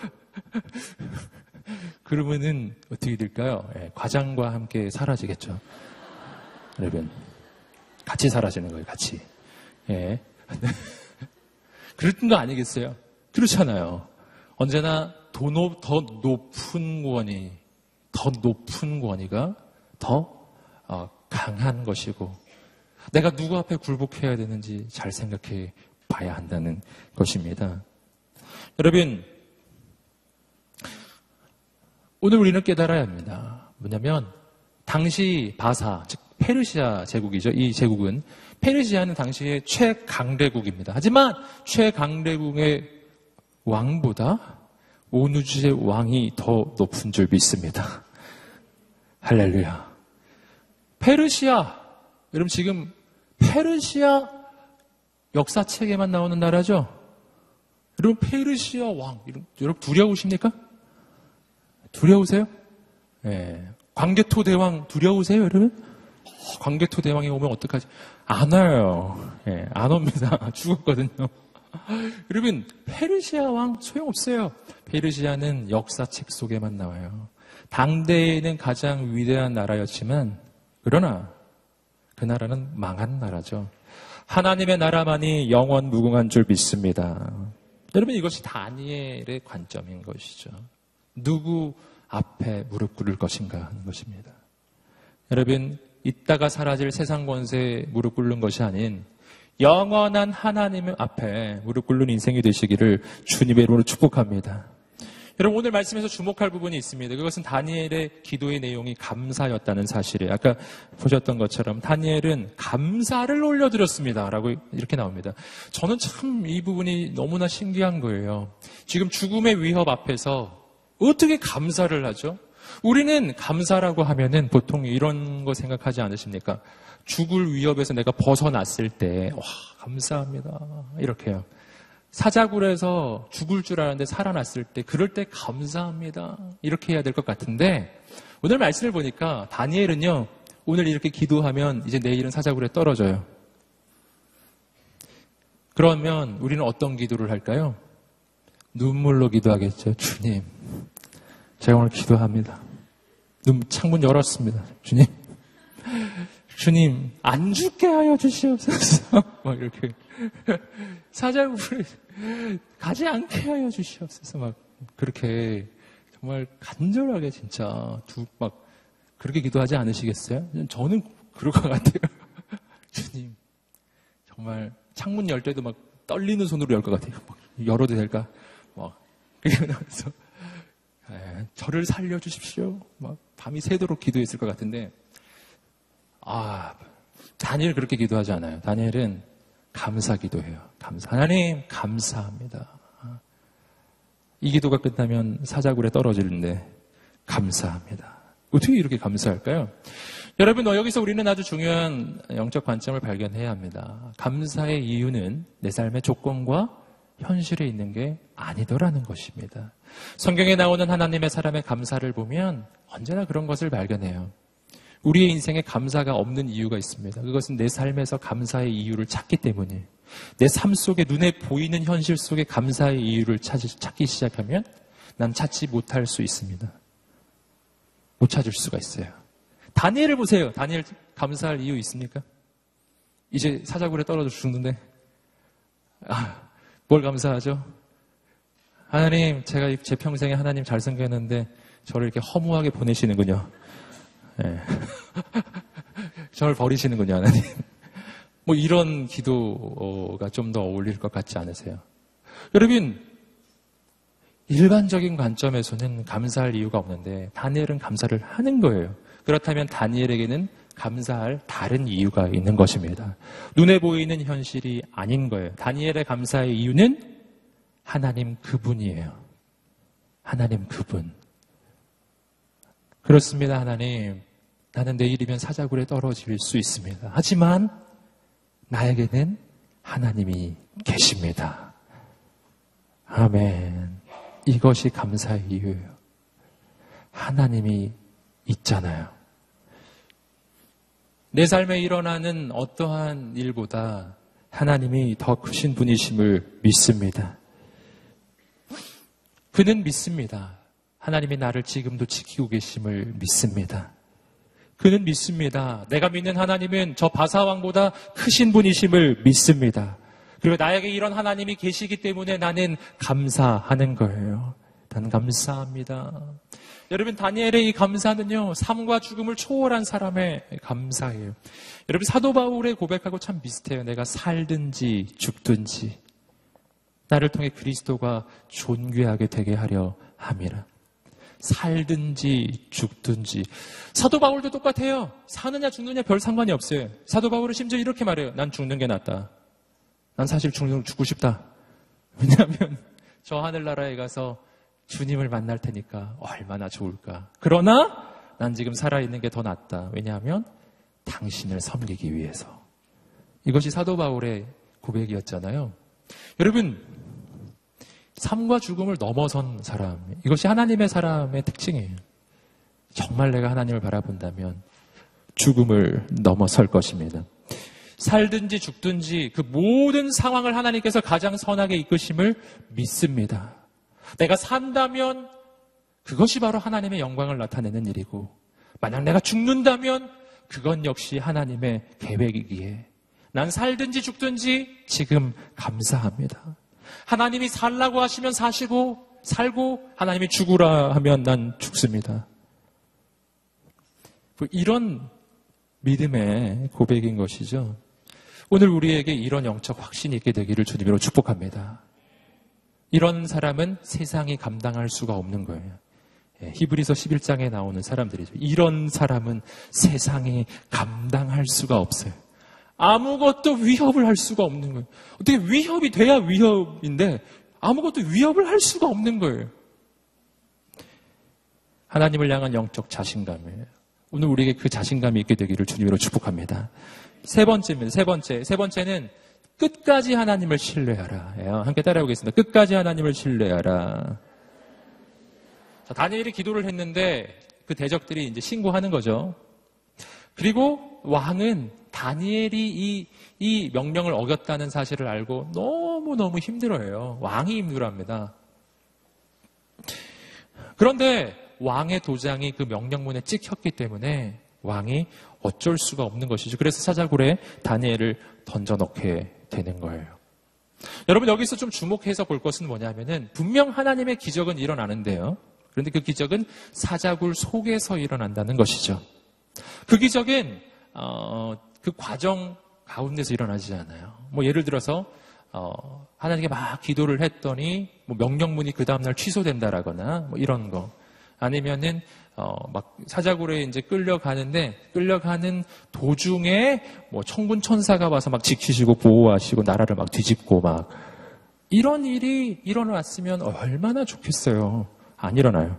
그러면은 어떻게 될까요? 과장과 함께 사라지겠죠. 여러분, 같이 사라지는 거예요. 같이. 그런 거 아니겠어요? 그렇잖아요. 언제나 더 높은 권위가 더 강한 것이고, 내가 누구 앞에 굴복해야 되는지 잘 생각해 봐야 한다는 것입니다. 여러분, 오늘 우리는 깨달아야 합니다. 뭐냐면 당시 바사, 즉 페르시아 제국이죠. 이 제국은 페르시아는 당시의 최강대국입니다. 하지만 최강대국의 왕보다 오누주의 왕이 더 높은 줄 믿습니다. 할렐루야. 페르시아, 여러분 지금 페르시아 역사책에만 나오는 나라죠? 여러분 페르시아 왕, 여러분 두려우십니까? 두려우세요? 예. 광개토 대왕 두려우세요, 여러분? 광개토 대왕이 오면 어떡하지? 안 와요. 예, 안 옵니다. 죽었거든요. 여러분, 페르시아 왕 소용없어요. 페르시아는 역사책 속에만 나와요. 당대에는 가장 위대한 나라였지만, 그러나 그 나라는 망한 나라죠. 하나님의 나라만이 영원 무궁한 줄 믿습니다. 여러분, 이것이 다니엘의 관점인 것이죠. 누구 앞에 무릎 꿇을 것인가 하는 것입니다. 여러분, 이따가 사라질 세상 권세에 무릎 꿇는 것이 아닌 영원한 하나님 앞에 무릎 꿇는 인생이 되시기를 주님의 이름으로 축복합니다. 여러분, 오늘 말씀에서 주목할 부분이 있습니다. 그것은 다니엘의 기도의 내용이 감사였다는 사실이에요. 아까 보셨던 것처럼 다니엘은 감사를 올려드렸습니다 라고 이렇게 나옵니다. 저는 참 이 부분이 너무나 신기한 거예요. 지금 죽음의 위협 앞에서 어떻게 감사를 하죠? 우리는 감사라고 하면은 보통 이런 거 생각하지 않으십니까? 죽을 위협에서 내가 벗어났을 때, 와, 감사합니다. 이렇게요. 사자굴에서 죽을 줄 알았는데 살아났을 때, 그럴 때 감사합니다. 이렇게 해야 될 것 같은데, 오늘 말씀을 보니까 다니엘은요, 오늘 이렇게 기도하면 이제 내일은 사자굴에 떨어져요. 그러면 우리는 어떤 기도를 할까요? 눈물로 기도하겠죠. 주님, 제가 오늘 기도합니다. 창문 열었습니다. 주님, 안 죽게 하여 주시옵소서. 막 이렇게. 사자굴에 가지 않게 하여 주시옵소서. 막 그렇게 정말 간절하게 진짜 막 그렇게 기도하지 않으시겠어요? 저는 그럴 것 같아요. 주님, 정말 창문 열 때도 막 떨리는 손으로 열 것 같아요. 막 열어도 될까? 막 그러면서 저를 살려주십시오. 막 밤이 새도록 기도했을 것 같은데, 다니엘 그렇게 기도하지 않아요. 다니엘은 감사 기도해요. 하나님 감사합니다. 이 기도가 끝나면 사자굴에 떨어지는데 감사합니다. 어떻게 이렇게 감사할까요? 여러분, 여기서 우리는 아주 중요한 영적 관점을 발견해야 합니다. 감사의 이유는 내 삶의 조건과 현실에 있는 게 아니더라는 것입니다. 성경에 나오는 하나님의 사람의 감사를 보면 언제나 그런 것을 발견해요. 우리의 인생에 감사가 없는 이유가 있습니다. 그것은 내 삶에서 감사의 이유를 찾기 때문이에요. 내 삶 속에 눈에 보이는 현실 속에 감사의 이유를 찾기 시작하면 난 찾지 못할 수 있습니다. 못 찾을 수가 있어요. 다니엘을 보세요. 다니엘 감사할 이유 있습니까? 이제 사자굴에 떨어져 죽는데 뭘 감사하죠? 하나님, 제가 제 평생에 하나님 잘생겼는데 저를 이렇게 허무하게 보내시는군요. 네. 저를 버리시는군요, 하나님. 뭐 이런 기도가 좀 더 어울릴 것 같지 않으세요? 여러분, 일반적인 관점에서는 감사할 이유가 없는데 다니엘은 감사를 하는 거예요. 그렇다면 다니엘에게는 감사할 다른 이유가 있는 것입니다. 눈에 보이는 현실이 아닌 거예요. 다니엘의 감사의 이유는 하나님 그분이에요. 하나님 그분. 그렇습니다, 하나님. 나는 내일이면 사자굴에 떨어질 수 있습니다. 하지만 나에게는 하나님이 계십니다. 아멘. 이것이 감사의 이유예요. 하나님이 있잖아요. 내 삶에 일어나는 어떠한 일보다 하나님이 더 크신 분이심을 믿습니다. 그는 믿습니다. 하나님이 나를 지금도 지키고 계심을 믿습니다. 그는 믿습니다. 내가 믿는 하나님은 저 바사왕보다 크신 분이심을 믿습니다. 그리고 나에게 이런 하나님이 계시기 때문에 나는 감사하는 거예요. 난 감사합니다. 여러분, 다니엘의 이 감사는요, 삶과 죽음을 초월한 사람의 감사예요. 여러분, 사도 바울의 고백하고 참 비슷해요. 내가 살든지 죽든지 나를 통해 그리스도가 존귀하게 되게 하려 함이라. 살든지 죽든지. 사도 바울도 똑같아요. 사느냐 죽느냐 별 상관이 없어요. 사도 바울은 심지어 이렇게 말해요. 난 죽는 게 낫다. 난 사실 죽고 싶다. 왜냐하면 저 하늘나라에 가서 주님을 만날 테니까 얼마나 좋을까. 그러나 난 지금 살아있는 게 더 낫다. 왜냐하면 당신을 섬기기 위해서. 이것이 사도 바울의 고백이었잖아요. 여러분, 삶과 죽음을 넘어선 사람, 이것이 하나님의 사람의 특징이에요. 정말 내가 하나님을 바라본다면 죽음을 넘어설 것입니다. 살든지 죽든지 그 모든 상황을 하나님께서 가장 선하게 이끄심을 믿습니다. 내가 산다면 그것이 바로 하나님의 영광을 나타내는 일이고, 만약 내가 죽는다면 그건 역시 하나님의 계획이기에 난 살든지 죽든지 지금 감사합니다. 하나님이 살라고 하시면 사시고 살고, 하나님이 죽으라 하면 난 죽습니다. 이런 믿음의 고백인 것이죠. 오늘 우리에게 이런 영적 확신이 있게 되기를 주님으로 축복합니다. 이런 사람은 세상이 감당할 수가 없는 거예요. 히브리서 11장에 나오는 사람들이죠. 이런 사람은 세상이 감당할 수가 없어요. 아무것도 위협을 할 수가 없는 거예요. 어떻게 위협이 돼야 위협인데 아무것도 위협을 할 수가 없는 거예요. 하나님을 향한 영적 자신감이에요. 오늘 우리에게 그 자신감이 있게 되기를 주님으로 축복합니다. 세 번째입니다. 세 번째는 끝까지 하나님을 신뢰하라. 함께 따라해보겠습니다. 끝까지 하나님을 신뢰하라. 자, 다니엘이 기도를 했는데 그 대적들이 이제 신고하는 거죠. 그리고 왕은 다니엘이 이 명령을 어겼다는 사실을 알고 너무너무 힘들어해요. 왕이 힘들어합니다. 그런데 왕의 도장이 그 명령문에 찍혔기 때문에 왕이 어쩔 수가 없는 것이죠. 그래서 사자굴에 다니엘을 던져넣게 되는 거예요. 여러분, 여기서 좀 주목해서 볼 것은 뭐냐면은 분명 하나님의 기적은 일어나는데요. 그런데 그 기적은 사자굴 속에서 일어난다는 것이죠. 그 기적은 그 과정 가운데서 일어나지 않아요. 뭐 예를 들어서 하나님께 막 기도를 했더니 뭐 명령문이 그 다음날 취소된다라거나 뭐 이런 거, 아니면은 막 사자굴에 이제 끌려가는 도중에 뭐 천군 천사가 와서 막 지키시고 보호하시고 나라를 막 뒤집고 막 이런 일이 일어났으면 얼마나 좋겠어요. 안 일어나요.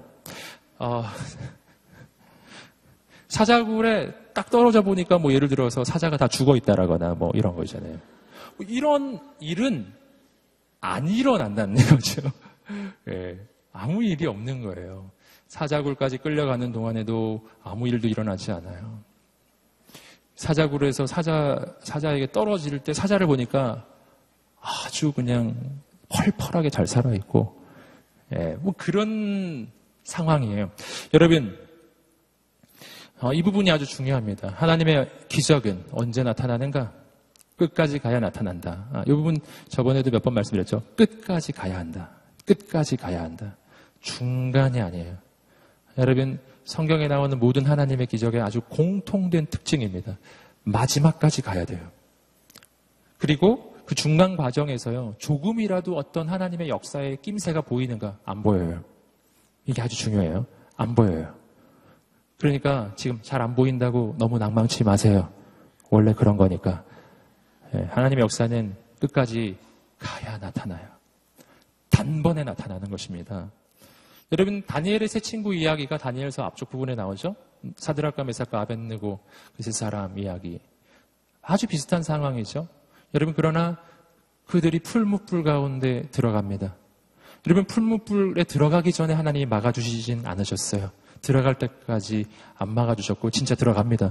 사자굴에 딱 떨어져 보니까 뭐 예를 들어서 사자가 다 죽어 있다라거나 뭐 이런 거 있잖아요. 이런 일은 안 일어난다는 거죠. 예, 아무 일이 없는 거예요. 사자굴까지 끌려가는 동안에도 아무 일도 일어나지 않아요. 사자굴에서 사자에게 떨어질 때 사자를 보니까 아주 그냥 펄펄하게 잘 살아있고, 예, 뭐 그런 상황이에요. 여러분, 이 부분이 아주 중요합니다. 하나님의 기적은 언제 나타나는가? 끝까지 가야 나타난다. 이 부분 저번에도 몇 번 말씀드렸죠. 끝까지 가야 한다. 끝까지 가야 한다. 중간이 아니에요. 여러분, 성경에 나오는 모든 하나님의 기적의 아주 공통된 특징입니다. 마지막까지 가야 돼요. 그리고 그 중간 과정에서요, 조금이라도 어떤 하나님의 역사의 낌새가 보이는가? 안 보여요. 이게 아주 중요해요. 안 보여요. 그러니까 지금 잘 안 보인다고 너무 낭망치 마세요. 원래 그런 거니까. 하나님의 역사는 끝까지 가야 나타나요. 단번에 나타나는 것입니다. 여러분, 다니엘의 세 친구 이야기가 다니엘서 앞쪽 부분에 나오죠? 사드락과 메삭과 아벳느고 그 세 사람 이야기. 아주 비슷한 상황이죠. 여러분, 그러나 그들이 풀무불 가운데 들어갑니다. 여러분, 풀무불에 들어가기 전에 하나님이 막아주시진 않으셨어요. 들어갈 때까지 안 막아주셨고 진짜 들어갑니다.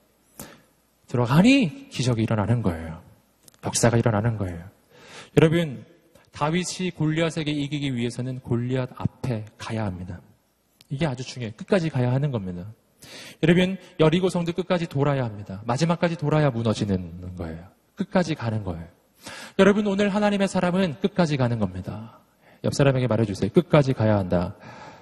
들어가니 기적이 일어나는 거예요. 역사가 일어나는 거예요. 여러분, 다윗이 골리앗에게 이기기 위해서는 골리앗 앞에 가야 합니다. 이게 아주 중요해요. 끝까지 가야 하는 겁니다. 여러분, 여리고 성도 끝까지 돌아야 합니다. 마지막까지 돌아야 무너지는 거예요. 끝까지 가는 거예요. 여러분, 오늘 하나님의 사람은 끝까지 가는 겁니다. 옆 사람에게 말해주세요. 끝까지 가야 한다.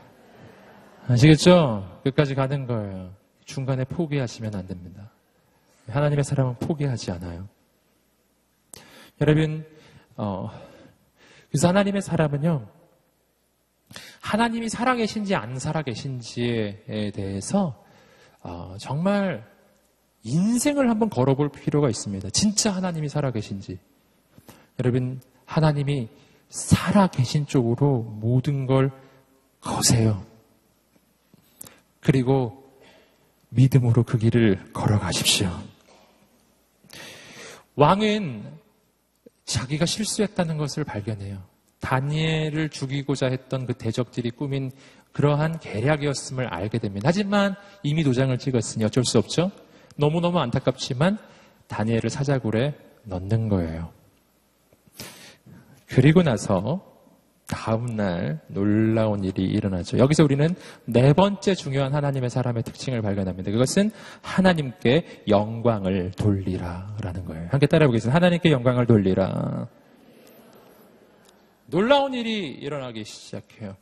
아시겠죠? 끝까지 가는 거예요. 중간에 포기하시면 안 됩니다. 하나님의 사람은 포기하지 않아요. 여러분, 그래서 하나님의 사람은요, 하나님이 살아계신지 안 살아계신지에 대해서 정말 인생을 한번 걸어볼 필요가 있습니다. 진짜 하나님이 살아계신지. 여러분, 하나님이 살아계신 쪽으로 모든 걸 거세요. 그리고 믿음으로 그 길을 걸어가십시오. 왕은 자기가 실수했다는 것을 발견해요. 다니엘을 죽이고자 했던 그 대적들이 꾸민 그러한 계략이었음을 알게 됩니다. 하지만 이미 도장을 찍었으니 어쩔 수 없죠. 너무너무 안타깝지만 다니엘을 사자굴에 넣는 거예요. 그리고 나서 다음날 놀라운 일이 일어나죠. 여기서 우리는 네 번째 중요한 하나님의 사람의 특징을 발견합니다. 그것은 하나님께 영광을 돌리라 라는 거예요. 함께 따라해 보겠습니다. 하나님께 영광을 돌리라. 놀라운 일이 일어나기 시작해요.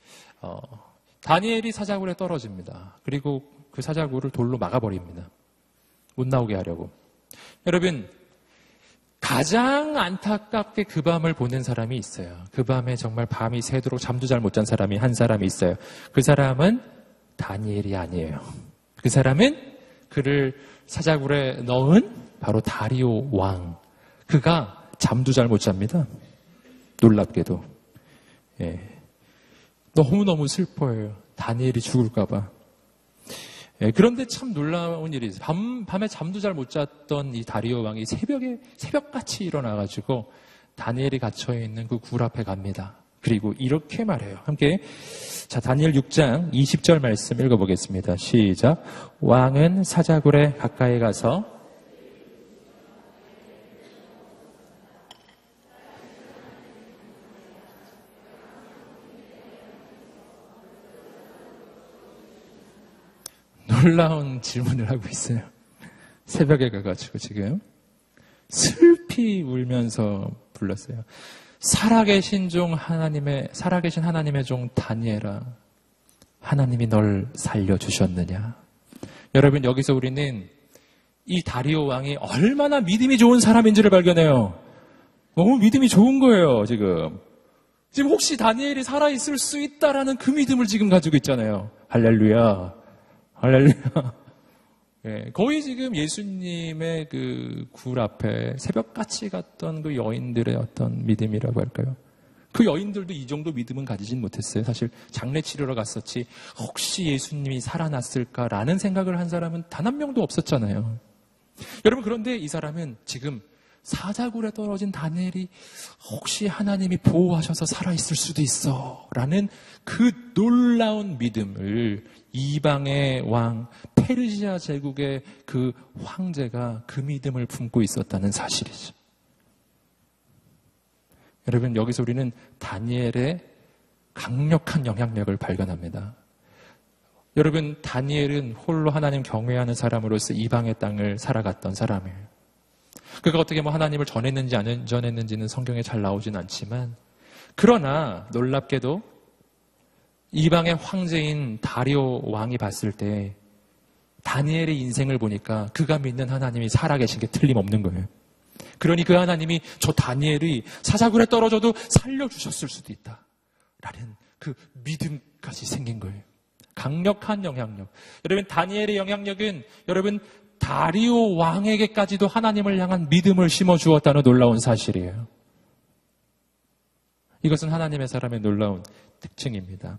다니엘이 사자굴에 떨어집니다. 그리고 그 사자굴을 돌로 막아버립니다. 못 나오게 하려고. 여러분, 가장 안타깝게 그 밤을 보낸 사람이 있어요. 그 밤에 정말 밤이 새도록 잠도 잘 못 잔 사람이 한 사람이 있어요. 그 사람은 다니엘이 아니에요. 그 사람은 그를 사자굴에 넣은 바로 다리오 왕. 그가 잠도 잘 못 잡니다. 놀랍게도. 예. 너무너무 슬퍼해요. 다니엘이 죽을까봐. 예, 그런데 참 놀라운 일이 있어요. 밤에 잠도 잘 못 잤던 이 다리오 왕이 새벽같이 일어나가지고 다니엘이 갇혀있는 그 굴 앞에 갑니다. 그리고 이렇게 말해요. 함께. 자, 다니엘 6장 20절 말씀 읽어보겠습니다. 시작. 왕은 사자굴에 가까이 가서 놀라운 질문을 하고 있어요. 새벽에 가가지고 지금 슬피 울면서 불렀어요. 살아계신 하나님의 종 다니엘아, 하나님이 널 살려주셨느냐? 여러분, 여기서 우리는 이 다리오 왕이 얼마나 믿음이 좋은 사람인지를 발견해요. 너무 믿음이 좋은 거예요, 지금. 지금 혹시 다니엘이 살아있을 수 있다라는 그 믿음을 지금 가지고 있잖아요. 할렐루야. 할렐루야. 예, 거의 지금 예수님의 그 굴 앞에 새벽같이 갔던 그 여인들의 어떤 믿음이라고 할까요? 그 여인들도 이 정도 믿음은 가지진 못했어요. 사실 장례 치르러 갔었지 혹시 예수님이 살아났을까라는 생각을 한 사람은 단 한 명도 없었잖아요. 여러분, 그런데 이 사람은 지금 사자굴에 떨어진 다니엘이 혹시 하나님이 보호하셔서 살아있을 수도 있어 라는 그 놀라운 믿음을 이방의 왕 페르시아 제국의 그 황제가 그 믿음을 품고 있었다는 사실이죠. 여러분, 여기서 우리는 다니엘의 강력한 영향력을 발견합니다. 여러분, 다니엘은 홀로 하나님 경외하는 사람으로서 이방의 땅을 살아갔던 사람이에요. 그가 어떻게 하나님을 전했는지 안 전했는지는 성경에 잘 나오진 않지만, 그러나 놀랍게도 이방의 황제인 다리오 왕이 봤을 때 다니엘의 인생을 보니까 그가 믿는 하나님이 살아계신 게 틀림없는 거예요. 그러니 그 하나님이 저 다니엘이 사자굴에 떨어져도 살려주셨을 수도 있다 라는 그 믿음까지 생긴 거예요. 강력한 영향력. 여러분, 다니엘의 영향력은 여러분 다리오 왕에게까지도 하나님을 향한 믿음을 심어주었다는 놀라운 사실이에요. 이것은 하나님의 사람의 놀라운 특징입니다.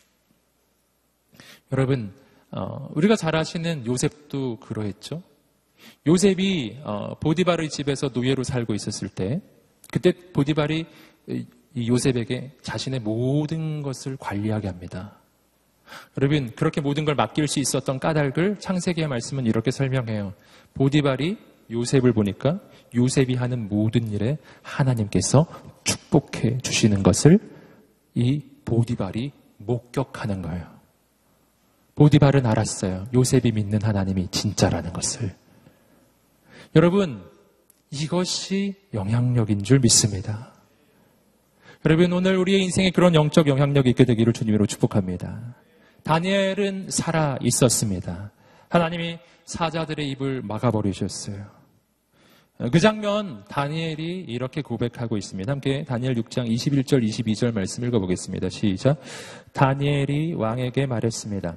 여러분, 우리가 잘 아시는 요셉도 그러했죠. 요셉이 보디발의 집에서 노예로 살고 있었을 때, 그때 보디발이 이 요셉에게 자신의 모든 것을 관리하게 합니다. 여러분, 그렇게 모든 걸 맡길 수 있었던 까닭을 창세기의 말씀은 이렇게 설명해요. 보디발이 요셉을 보니까 요셉이 하는 모든 일에 하나님께서 축복해 주시는 것을 이 보디발이 목격하는 거예요. 보디발은 알았어요. 요셉이 믿는 하나님이 진짜라는 것을. 여러분, 이것이 영향력인 줄 믿습니다. 여러분, 오늘 우리의 인생에 그런 영적 영향력이 있게 되기를 주님으로 축복합니다. 다니엘은 살아 있었습니다. 하나님이 사자들의 입을 막아버리셨어요. 그 장면 다니엘이 이렇게 고백하고 있습니다. 함께 다니엘 6장 21절 22절 말씀 읽어보겠습니다. 시작. 다니엘이 왕에게 말했습니다.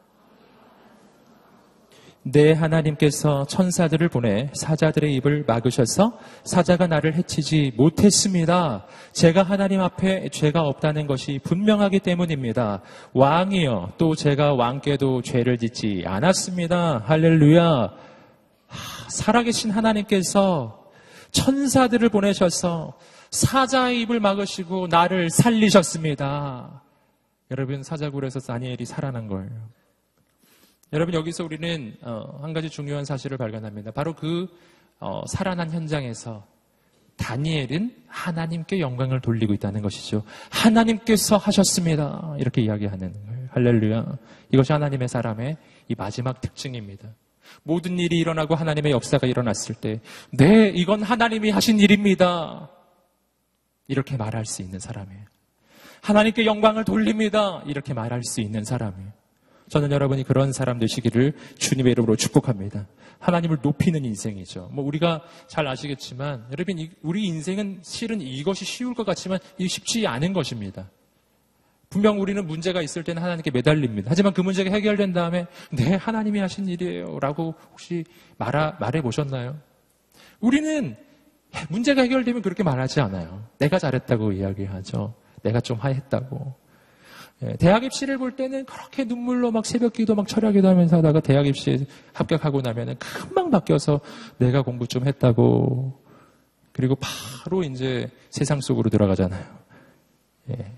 내 하나님께서 천사들을 보내 사자들의 입을 막으셔서 사자가 나를 해치지 못했습니다. 제가 하나님 앞에 죄가 없다는 것이 분명하기 때문입니다. 왕이여, 또 제가 왕께도 죄를 짓지 않았습니다. 할렐루야. 살아계신 하나님께서 천사들을 보내셔서 사자의 입을 막으시고 나를 살리셨습니다. 여러분, 사자굴에서 다니엘이 살아난 거예요. 여러분, 여기서 우리는 한 가지 중요한 사실을 발견합니다. 바로 그 살아난 현장에서 다니엘은 하나님께 영광을 돌리고 있다는 것이죠. 하나님께서 하셨습니다. 이렇게 이야기하는 거예요. 할렐루야. 이것이 하나님의 사람의 이 마지막 특징입니다. 모든 일이 일어나고 하나님의 역사가 일어났을 때, 네, 이건 하나님이 하신 일입니다. 이렇게 말할 수 있는 사람이에요. 하나님께 영광을 돌립니다. 이렇게 말할 수 있는 사람이에요. 저는 여러분이 그런 사람 되시기를 주님의 이름으로 축복합니다. 하나님을 높이는 인생이죠. 우리가 잘 아시겠지만, 여러분, 우리 인생은 실은 이것이 쉬울 것 같지만 이게 쉽지 않은 것입니다. 분명 우리는 문제가 있을 때는 하나님께 매달립니다. 하지만 그 문제가 해결된 다음에 네, 하나님이 하신 일이에요 라고 혹시 말해 보셨나요? 우리는 문제가 해결되면 그렇게 말하지 않아요. 내가 잘했다고 이야기하죠. 내가 좀 하했다고. 대학 입시를 볼 때는 그렇게 눈물로 막 새벽 기도 막 철야 기도 하면서 하다가 대학 입시에 합격하고 나면은 금방 바뀌어서 내가 공부 좀 했다고. 그리고 바로 이제 세상 속으로 들어가잖아요. 예.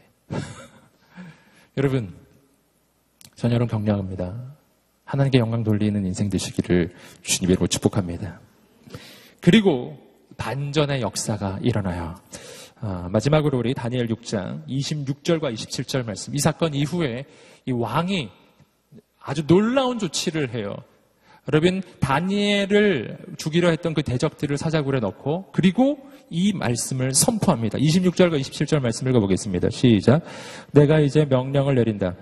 여러분, 전 여러분 격려합니다. 하나님께 영광 돌리는 인생 되시기를 주님의 이름으로 축복합니다. 그리고 반전의 역사가 일어나요. 마지막으로 우리 다니엘 6장 26절과 27절 말씀. 이 사건 이후에 이 왕이 아주 놀라운 조치를 해요. 여러분, 다니엘을 죽이려 했던 그 대적들을 사자굴에 넣고, 그리고 이 말씀을 선포합니다. 26절과 27절 말씀 읽어보겠습니다. 시작. 내가 이제 명령을 내린다.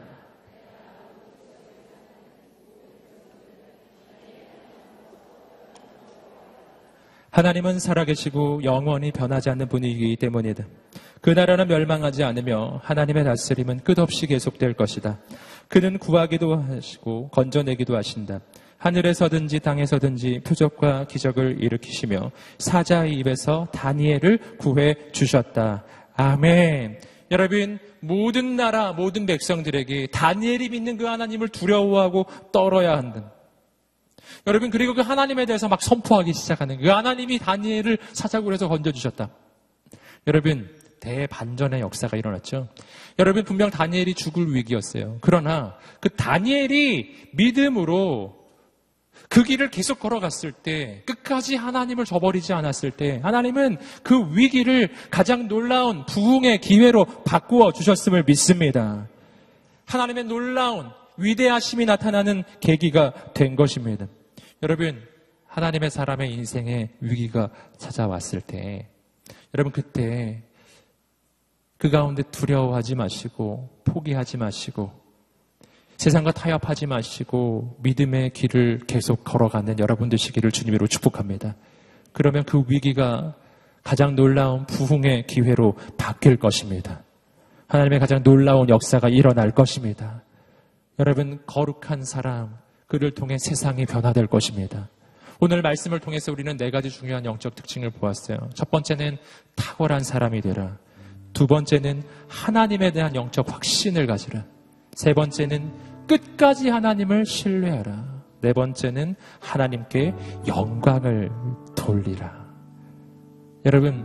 하나님은 살아계시고 영원히 변하지 않는 분이기 때문이다. 그 나라는 멸망하지 않으며 하나님의 다스림은 끝없이 계속될 것이다. 그는 구하기도 하시고 건져내기도 하신다. 하늘에서든지 땅에서든지 표적과 기적을 일으키시며 사자의 입에서 다니엘을 구해 주셨다. 아멘. 여러분, 모든 나라, 모든 백성들에게 다니엘이 믿는 그 하나님을 두려워하고 떨어야 한다. 여러분, 그리고 그 하나님에 대해서 막 선포하기 시작하는, 그 하나님이 다니엘을 사자굴에서 건져주셨다. 여러분, 대반전의 역사가 일어났죠. 여러분, 분명 다니엘이 죽을 위기였어요. 그러나 그 다니엘이 믿음으로 그 길을 계속 걸어갔을 때, 끝까지 하나님을 저버리지 않았을 때, 하나님은 그 위기를 가장 놀라운 부흥의 기회로 바꾸어 주셨음을 믿습니다. 하나님의 놀라운 위대하심이 나타나는 계기가 된 것입니다. 여러분, 하나님의 사람의 인생에 위기가 찾아왔을 때, 여러분, 그때 그 가운데 두려워하지 마시고 포기하지 마시고 세상과 타협하지 마시고 믿음의 길을 계속 걸어가는 여러분 되시기를 주님으로 축복합니다. 그러면 그 위기가 가장 놀라운 부흥의 기회로 바뀔 것입니다. 하나님의 가장 놀라운 역사가 일어날 것입니다. 여러분, 거룩한 사람, 그를 통해 세상이 변화될 것입니다. 오늘 말씀을 통해서 우리는 4가지 중요한 영적 특징을 보았어요. 첫 번째는 탁월한 사람이 되라. 두 번째는 하나님에 대한 영적 확신을 가지라. 세 번째는 끝까지 하나님을 신뢰하라. 네 번째는 하나님께 영광을 돌리라. 여러분,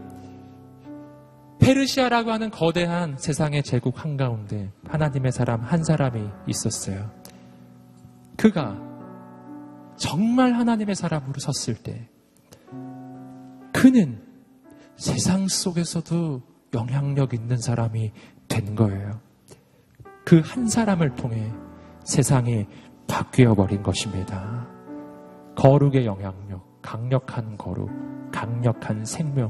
페르시아라고 하는 거대한 세상의 제국 한가운데 하나님의 사람 한 사람이 있었어요. 그가 정말 하나님의 사람으로 섰을 때 그는 세상 속에서도 영향력 있는 사람이 된 거예요. 그 한 사람을 통해 세상이 바뀌어버린 것입니다. 거룩의 영향력, 강력한 거룩, 강력한 생명,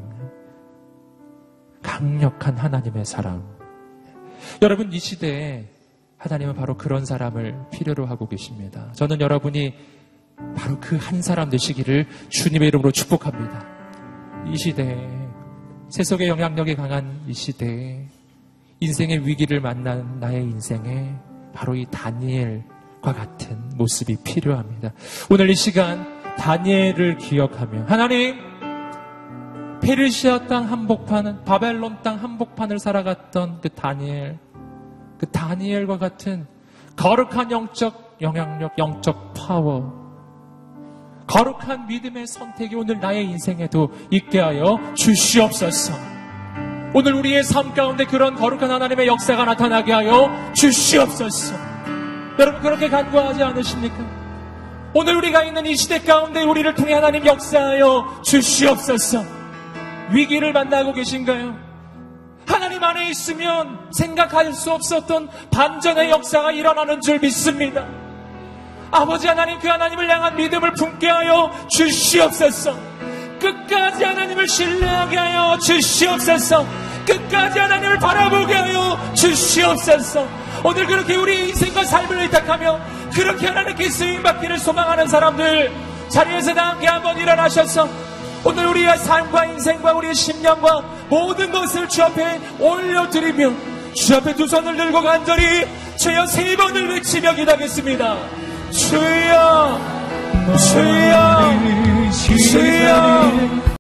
강력한 하나님의 사람. 여러분, 이 시대에 하나님은 바로 그런 사람을 필요로 하고 계십니다. 저는 여러분이 바로 그 한 사람 되시기를 주님의 이름으로 축복합니다. 이 시대에, 세속의 영향력이 강한 이 시대에, 인생의 위기를 만난 나의 인생에 바로 이 다니엘과 같은 모습이 필요합니다. 오늘 이 시간 다니엘을 기억하며, 하나님, 페르시아 땅 한복판은, 바벨론 땅 한복판을 살아갔던 그 다니엘과 같은 거룩한 영적 영향력, 영적 파워, 거룩한 믿음의 선택이 오늘 나의 인생에도 있게 하여 주시옵소서. 오늘 우리의 삶 가운데 그런 거룩한 하나님의 역사가 나타나게 하여 주시옵소서. 여러분, 그렇게 간구하지 않으십니까? 오늘 우리가 있는 이 시대 가운데 우리를 통해 하나님 역사하여 주시옵소서. 위기를 만나고 계신가요? 하나님 안에 있으면 생각할 수 없었던 반전의 역사가 일어나는 줄 믿습니다. 아버지 하나님, 그 하나님을 향한 믿음을 품게 하여 주시옵소서. 끝까지 하나님을 신뢰하게 하여 주시옵소서. 끝까지 하나님을 바라보게 하여 주시옵소서. 오늘 그렇게 우리 인생과 삶을 의탁하며 그렇게 하나님께 쓰임받기를 소망하는 사람들, 자리에서 다 함께 한번 일어나셔서 오늘 우리의 삶과 인생과 우리의 심령과 모든 것을 주 앞에 올려드리며 주 앞에 두 손을 들고 간절히 주여 3번을 외치며 기도하겠습니다. 주여, 주여, 주여,